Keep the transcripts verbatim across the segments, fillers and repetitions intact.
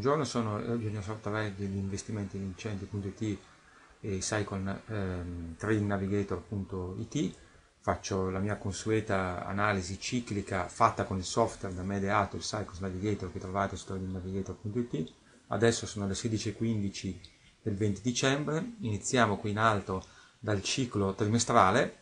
buongiorno, sono Eugenio Sartorelli degli investimenti vincenti punto it e Cycle ehm, Trading Navigator punto it. Faccio la mia consueta analisi ciclica fatta con il software da me ideato, il Cycle Navigator, che trovate su trading navigator punto it. Adesso sono le sedici e quindici del venti dicembre, iniziamo qui in alto dal ciclo trimestrale.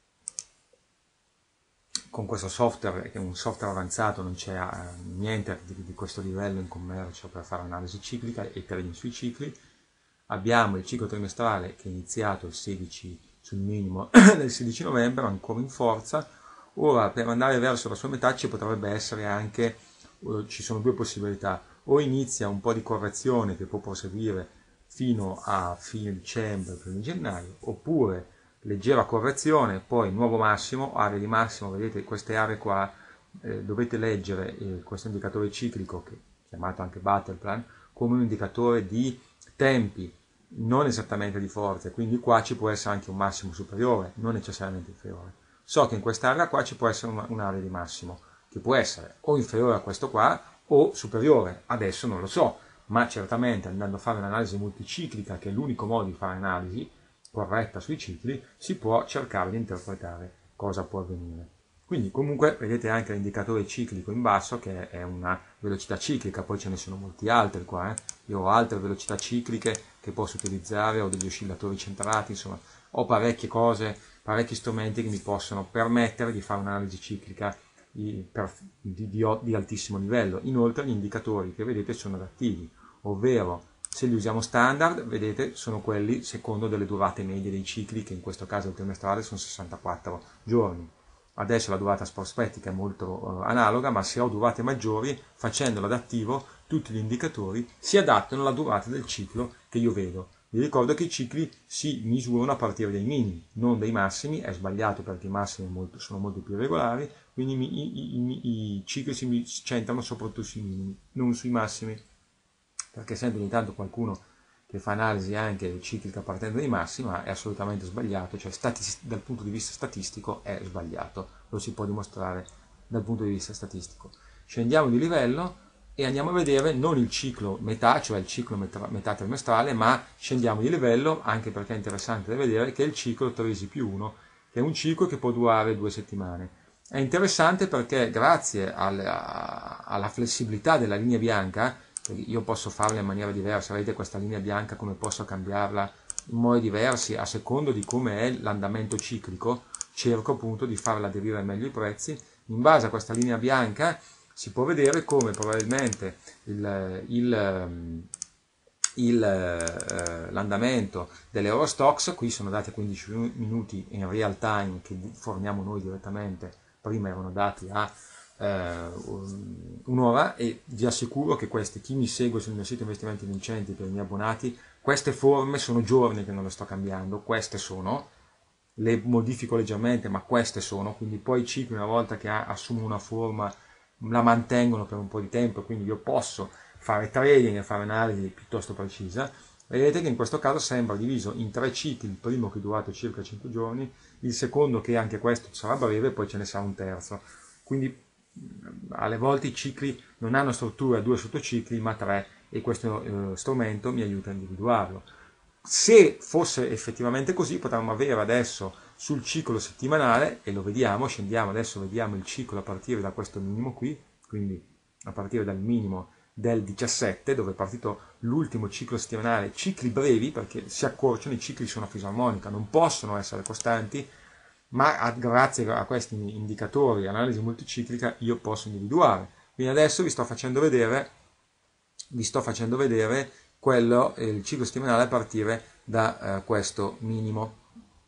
Con questo software, che è un software avanzato, non c'è uh, niente di, di questo livello in commercio per fare analisi ciclica e trading sui cicli. Abbiamo il ciclo trimestrale che è iniziato il sedici sul minimo del sedici novembre, ancora in forza. Ora, per andare verso la sua metà ci potrebbe essere anche, uh, ci sono due possibilità: o inizia un po' di correzione che può proseguire fino a fine dicembre, primo gennaio, oppure leggera correzione, poi nuovo massimo, area di massimo. Vedete queste aree qua, eh, dovete leggere eh, questo indicatore ciclico, che è chiamato anche battle plan, come un indicatore di tempi, non esattamente di forze, quindi qua ci può essere anche un massimo superiore, non necessariamente inferiore. So che in quest'area qua ci può essere un'area di massimo, che può essere o inferiore a questo qua o superiore, adesso non lo so, ma certamente andando a fare un'analisi multiciclica, che è l'unico modo di fare analisi corretta sui cicli, si può cercare di interpretare cosa può avvenire. Quindi comunque vedete anche l'indicatore ciclico in basso, che è una velocità ciclica, poi ce ne sono molti altri qua, eh. Io ho altre velocità cicliche che posso utilizzare, ho degli oscillatori centrati, insomma ho parecchie cose, parecchi strumenti che mi possono permettere di fare un'analisi ciclica di, di, di, di altissimo livello. Inoltre gli indicatori che vedete sono adattivi, ovvero se li usiamo standard, vedete, sono quelli secondo delle durate medie dei cicli, che in questo caso il trimestrale sono sessantaquattro giorni. Adesso la durata prospettica è molto uh, analoga, ma se ho durate maggiori, facendolo adattivo, tutti gli indicatori si adattano alla durata del ciclo che io vedo. Vi ricordo che i cicli si misurano a partire dai minimi, non dai massimi. È sbagliato perché i massimi molto, sono molto più regolari, quindi i, i, i, i cicli si centrano soprattutto sui minimi, non sui massimi, perché sento ogni tanto qualcuno che fa analisi anche ciclica partendo dai massimi, ma è assolutamente sbagliato, cioè statis- dal punto di vista statistico è sbagliato, lo si può dimostrare dal punto di vista statistico. Scendiamo di livello e andiamo a vedere non il ciclo metà, cioè il ciclo metà, metà trimestrale, ma scendiamo di livello, anche perché è interessante da vedere, che è il ciclo tresi più uno, che è un ciclo che può durare due settimane. È interessante perché grazie alla, alla flessibilità della linea bianca, io posso farla in maniera diversa, vedete questa linea bianca come posso cambiarla in modi diversi a secondo di come è l'andamento ciclico. Cerco appunto di farla aderire meglio i prezzi. In base a questa linea bianca si può vedere come probabilmente il, il, il, eh, l'andamento dell'Eurostoxx, qui sono dati a quindici minuti in real time che forniamo noi direttamente, prima erano dati a Uh, un'ora, e vi assicuro che questi, chi mi segue sul mio sito Investimenti Vincenti, per i miei abbonati, queste forme sono giorni che non le sto cambiando, queste sono, le modifico leggermente, ma queste sono, quindi poi i cicli, una volta che assumono una forma, la mantengono per un po' di tempo, quindi io posso fare trading e fare analisi piuttosto precisa. Vedete che in questo caso sembra diviso in tre cicli: il primo che è durato circa cinque giorni, il secondo che anche questo sarà breve, poi ce ne sarà un terzo. Quindi alle volte i cicli non hanno struttura due sottocicli ma tre, e questo eh, strumento mi aiuta a individuarlo. Se fosse effettivamente così, potremmo avere adesso sul ciclo settimanale, e lo vediamo, scendiamo adesso, vediamo il ciclo a partire da questo minimo qui, quindi a partire dal minimo del diciassette, dove è partito l'ultimo ciclo settimanale. Cicli brevi perché si accorciano, i cicli sono a fisarmonica, non possono essere costanti, ma a, grazie a questi indicatori, analisi multiciclica, io posso individuare. Quindi adesso vi sto facendo vedere, vi sto facendo vedere quello, il ciclo settimanale a partire da eh, questo minimo.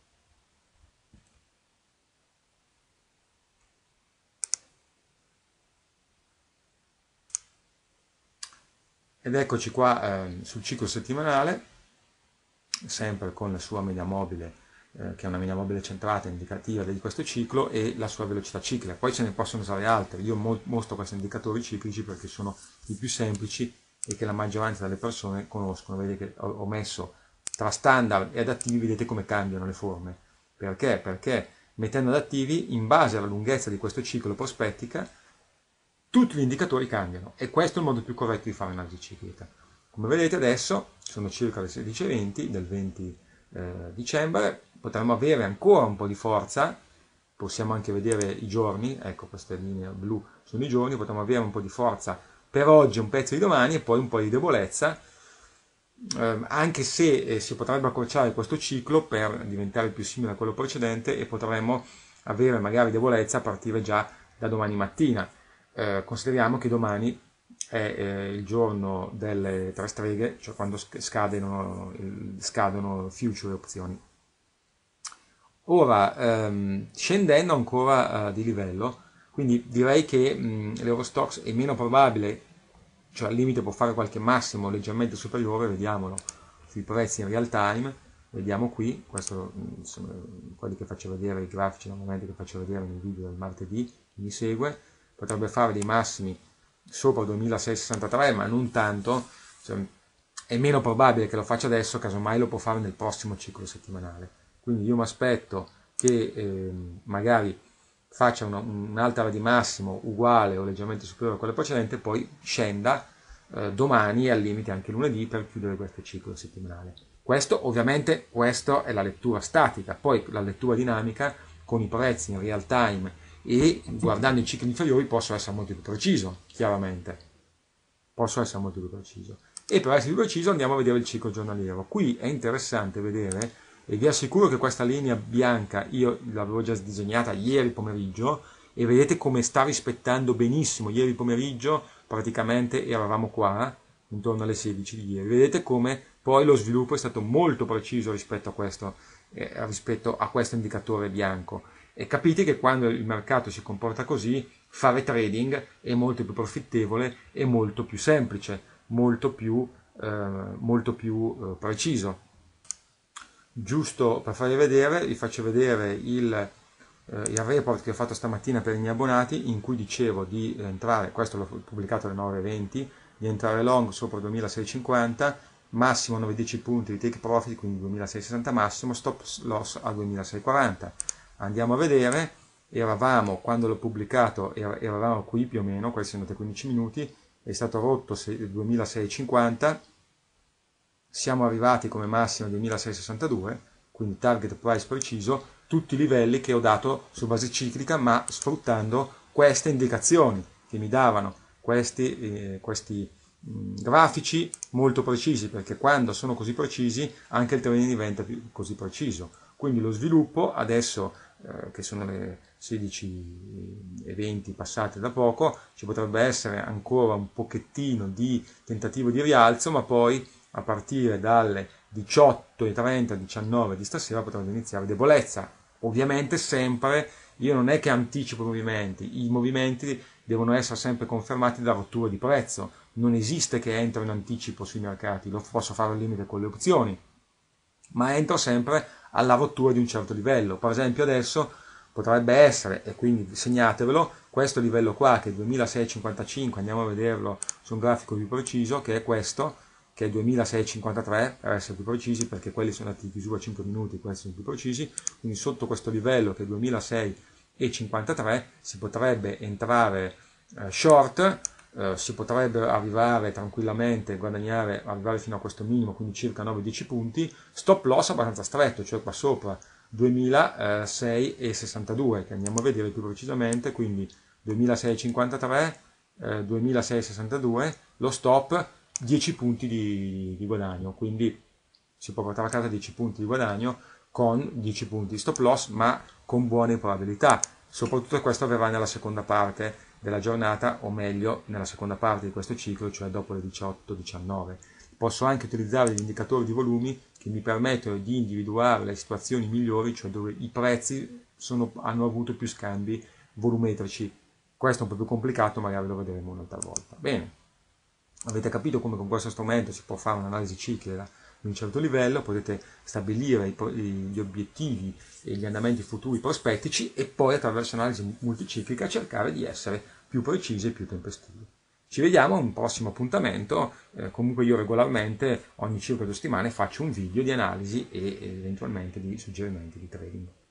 Ed eccoci qua eh, sul ciclo settimanale, sempre con la sua media mobile, eh, che è una media mobile centrata, indicativa di questo ciclo, e la sua velocità ciclica. Poi ce ne possono usare altre. Io mo- mostro questi indicatori ciclici perché sono i più semplici e che la maggioranza delle persone conoscono. Vedete che ho, ho messo tra standard e adattivi, vedete come cambiano le forme. Perché? Perché mettendo adattivi, in base alla lunghezza di questo ciclo prospettica, tutti gli indicatori cambiano e questo è il modo più corretto di fare un'analisi ciclica. Come vedete adesso sono circa le sedici e venti del venti eh, dicembre, potremmo avere ancora un po' di forza, possiamo anche vedere i giorni, ecco queste linee blu sono i giorni, potremmo avere un po' di forza per oggi, un pezzo di domani e poi un po' di debolezza, eh, anche se eh, si potrebbe accorciare questo ciclo per diventare più simile a quello precedente e potremmo avere magari debolezza a partire già da domani mattina. Eh, consideriamo che domani è eh, il giorno delle tre streghe, cioè quando scadono, scadono future e opzioni. Ora, ehm, scendendo ancora eh, di livello, quindi direi che l'Eurostoxx è meno probabile, cioè al limite può fare qualche massimo leggermente superiore, vediamolo sui prezzi in real time, vediamo qui, questo mh, sono quelli che faccio vedere, i grafici normalmente che faccio vedere nel video del martedì, chi mi segue, potrebbe fare dei massimi sopra duemilaseicentosessantatré, ma non tanto, cioè, è meno probabile che lo faccia adesso, casomai lo può fare nel prossimo ciclo settimanale. Quindi io mi aspetto che eh, magari faccia una, un'altra di massimo uguale o leggermente superiore a quella precedente, poi scenda eh, domani e al limite anche lunedì per chiudere questo ciclo settimanale. Questo ovviamente questa è la lettura statica, poi la lettura dinamica con i prezzi in real time e guardando i cicli inferiori posso essere molto più preciso, chiaramente. Posso essere molto più preciso. E per essere più preciso andiamo a vedere il ciclo giornaliero. Qui è interessante vedere, e vi assicuro che questa linea bianca io l'avevo già disegnata ieri pomeriggio, e vedete come sta rispettando benissimo. Ieri pomeriggio praticamente eravamo qua, intorno alle sedici di ieri. Vedete come poi lo sviluppo è stato molto preciso rispetto a questo, eh, rispetto a questo indicatore bianco. E capite che quando il mercato si comporta così, fare trading è molto più profittevole e molto più semplice, molto più, eh, molto più eh, preciso. Giusto per farvi vedere, vi faccio vedere il, eh, il report che ho fatto stamattina per i miei abbonati, in cui dicevo di entrare, questo l'ho pubblicato alle nove e venti, di entrare long sopra duemilaseicentocinquanta, massimo nove dieci punti di take profit, quindi duemilaseicentosessanta massimo, stop loss a duemilaseicentoquaranta. Andiamo a vedere, eravamo, quando l'ho pubblicato, eravamo qui più o meno, questi sono andati quindici minuti, è stato rotto duemilaseicentocinquanta, siamo arrivati come massimo a duemilaseicentosessantadue, quindi target price preciso, tutti i livelli che ho dato su base ciclica, ma sfruttando queste indicazioni che mi davano questi, eh, questi mh, grafici molto precisi, perché quando sono così precisi anche il trading diventa più così preciso. Quindi lo sviluppo adesso, eh, che sono le sedici e venti passate da poco, ci potrebbe essere ancora un pochettino di tentativo di rialzo, ma poi a partire dalle diciotto e trenta, diciannove di stasera potrebbe iniziare debolezza. Ovviamente sempre, io non è che anticipo i movimenti, i movimenti devono essere sempre confermati da rottura di prezzo, non esiste che entro in anticipo sui mercati, lo posso fare al limite con le opzioni, ma entro sempre alla rottura di un certo livello. Per esempio adesso potrebbe essere, e quindi segnatevelo, questo livello qua che è duemilaseicentocinquantacinque, andiamo a vederlo su un grafico più preciso, che è questo, che è duemilaseicentocinquantatré, per essere più precisi, perché quelli sono andati in chiusura a cinque minuti, questi sono più precisi, quindi sotto questo livello che è duemilaseicentocinquantatré si potrebbe entrare eh, short, eh, si potrebbe arrivare tranquillamente, guadagnare, arrivare fino a questo minimo, quindi circa nove dieci punti, stop loss abbastanza stretto, cioè qua sopra duemilaseicentossantadue, che andiamo a vedere più precisamente, quindi duemilaseicentocinquantatré, eh, duemilaseicentossantadue, lo stop dieci punti di, di guadagno, quindi si può portare a casa dieci punti di guadagno con dieci punti di stop loss, ma con buone probabilità. Soprattutto questo avverrà nella seconda parte della giornata, o meglio nella seconda parte di questo ciclo, cioè dopo le diciotto diciannove. Posso anche utilizzare gli indicatori di volumi che mi permettono di individuare le situazioni migliori, cioè dove i prezzi sono, hanno avuto più scambi volumetrici. Questo è un po' più complicato, magari lo vedremo un'altra volta. Bene. Avete capito come con questo strumento si può fare un'analisi ciclica di un certo livello, potete stabilire gli obiettivi e gli andamenti futuri prospettici e poi attraverso l'analisi multiciclica cercare di essere più precisi e più tempestivi. Ci vediamo a un prossimo appuntamento, eh, comunque io regolarmente ogni circa due settimane faccio un video di analisi e eventualmente di suggerimenti di trading.